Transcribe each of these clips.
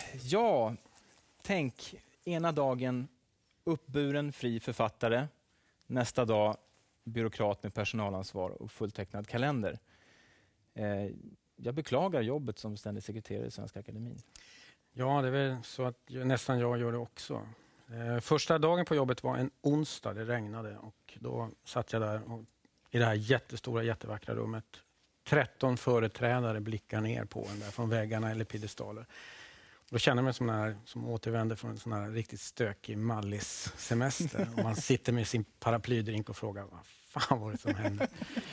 Ja, tänk ena dagen uppburen fri författare, nästa dag byråkrat med personalansvar och fulltecknad kalender. Jag beklagar jobbet som ständig sekreterare i Svenska Akademin. Ja, det är väl så att nästan jag gör det också. Första dagen på jobbet var en onsdag, det regnade och då satt jag där i det här jättevackra rummet. 13 företrädare blickar ner på en där från väggarna eller piedestaler. Då känner jag mig som återvänder från en sån här riktigt stökig mallis-semester. Och man sitter med sin paraplydrink och frågar, vad fan var det som hände?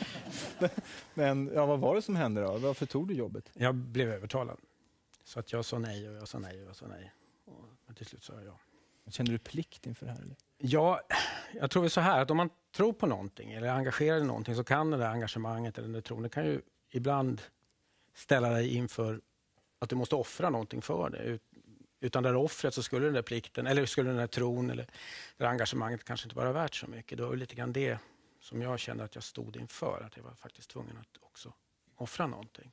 Men ja, vad var det som hände då? Varför tog du jobbet? Jag blev övertalad. Så att jag sa nej och jag sa nej och jag sa nej. Men till slut sa jag ja. Kände du plikt inför det här? Eller? Ja, jag tror så här att om man tror på någonting eller är engagerad i någonting så kan det där engagemanget eller den där tron, det kan ju ibland ställa dig inför att du måste offra någonting för det. Utan det där offret så skulle den där plikten eller skulle den där tron eller det där engagemanget kanske inte vara värt så mycket. Det var lite grann det som jag kände att jag stod inför, att jag var faktiskt tvungen att också offra någonting.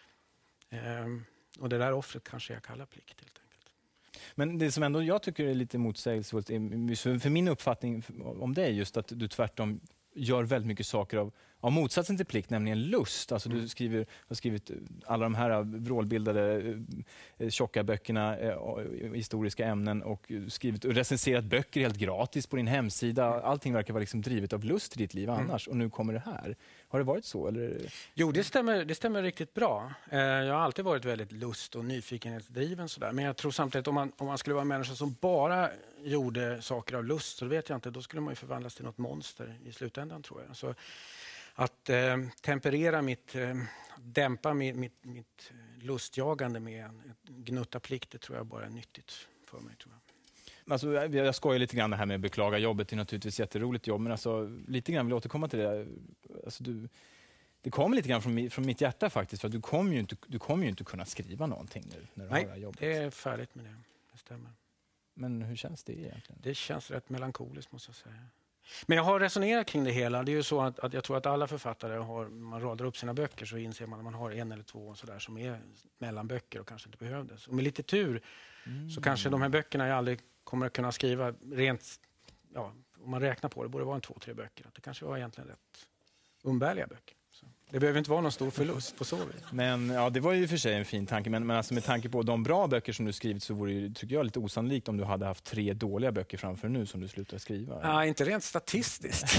Och det där offret kanske jag kallar plikt helt enkelt. Men det som ändå jag tycker är lite motsägelsefullt för min uppfattning om det är just att du tvärtom gör väldigt mycket saker av motsatsen till plikt, nämligen lust. Alltså du har skrivit alla de här vrålbildade tjocka böckerna, historiska ämnen och skrivit och recenserat böcker helt gratis på din hemsida. Allting verkar vara liksom drivet av lust i ditt liv annars och nu kommer det här. Har det varit så? Eller? Jo, det stämmer riktigt bra. Jag har alltid varit väldigt lust- och nyfikenhetsdriven sådär. Men jag tror samtidigt om man skulle vara en människa som bara gjorde saker av lust, så vet jag inte, då skulle man ju förvandlas till något monster i slutändan tror jag. Så att temperera dämpa mitt lustjagande med en gnutta plikt, det tror jag bara är nyttigt för mig tror jag. Alltså, jag skojar lite grann det här med att beklaga jobbet. Det är naturligtvis ett jätteroligt jobb, men alltså, lite grann vill jag återkomma till det. Alltså, det kommer lite grann från mitt hjärta faktiskt, för att du kommer ju inte kunna skriva någonting nu när du har det här jobbet. Nej, det är färdigt med det. Det stämmer. Men hur känns det egentligen? Det känns rätt melankoliskt måste jag säga. Men jag har resonerat kring det hela. Det är ju så att jag tror att alla författare man radar upp sina böcker så inser man att man har en eller två och så där som är mellanböcker och kanske inte behövdes. Och med lite tur så kanske de här böckerna jag aldrig kommer att kunna skriva rent, ja, om man räknar på det, borde vara 2-3 böcker. Att det kanske var egentligen rätt umbärliga böcker. Så det behöver inte vara någon stor förlust på så vis. Men ja, det var ju för sig en fin tanke. Men alltså med tanke på de bra böcker som du skrivit så vore det, tycker jag, lite osannolikt om du hade haft 3 dåliga böcker framför nu som du slutar skriva. Ja, inte rent statistiskt.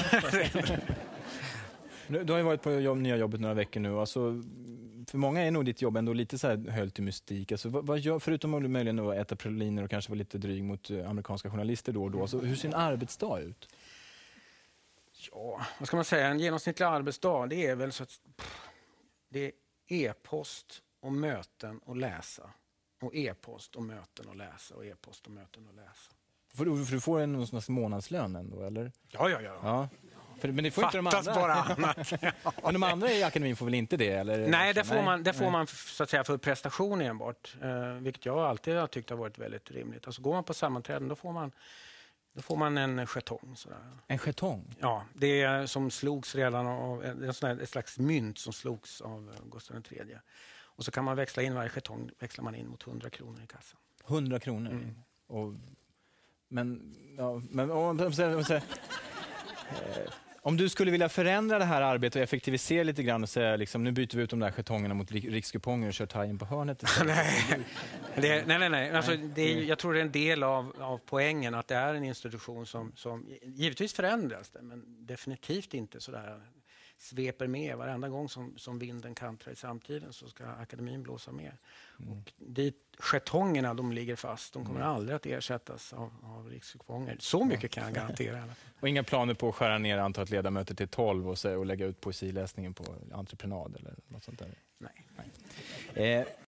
Du har ju varit på nya jobbet några veckor nu. Alltså, för många är nog ditt jobb ändå lite så här höljt i mystik. Alltså, vad gör, förutom om du möjligen att äta praliner och kanske vara lite dryg mot amerikanska journalister då och då. Alltså, hur ser en arbetsdag ut? Ja, vad ska man säga? En genomsnittlig arbetsdag, det är väl så att det är e-post och möten och läsa. Och e-post och möten och läsa och e-post och möten och läsa. För du får någon slags månadslön ändå, eller? Ja. Men det får inte de andra. Bara annat. Men de andra i akademin får väl inte det? Eller? Nej, det får man så att säga för prestation enbart. Vilket jag alltid har tyckt har varit väldigt rimligt. Alltså går man på sammanträden då får man en jetong. Sådär. En jetong? Ja, det är som slogs redan av ett slags mynt som slogs av Gustav III. Och så kan man växla in varje jetong, växlar man in mot 100 kronor i kassan. 100 kronor? Mm. Om du skulle vilja förändra det här arbetet och effektivisera lite grann och säga liksom, nu byter vi ut de där jetongerna mot rikskuponger och kör tajen på hörnet. Nej. Alltså, jag tror det är en del av poängen att det är en institution som givetvis förändras det, men definitivt inte så där sveper med. Varenda gång som vinden kantrar i samtiden så ska akademin blåsa med. Och dit jetongerna, de ligger fast. De kommer aldrig att ersättas av rikskuponger. Så mycket kan jag garantera. Och inga planer på att skära ner antalet ledamöter till 12 och lägga ut poesiläsningen på entreprenad eller något sånt där? Nej.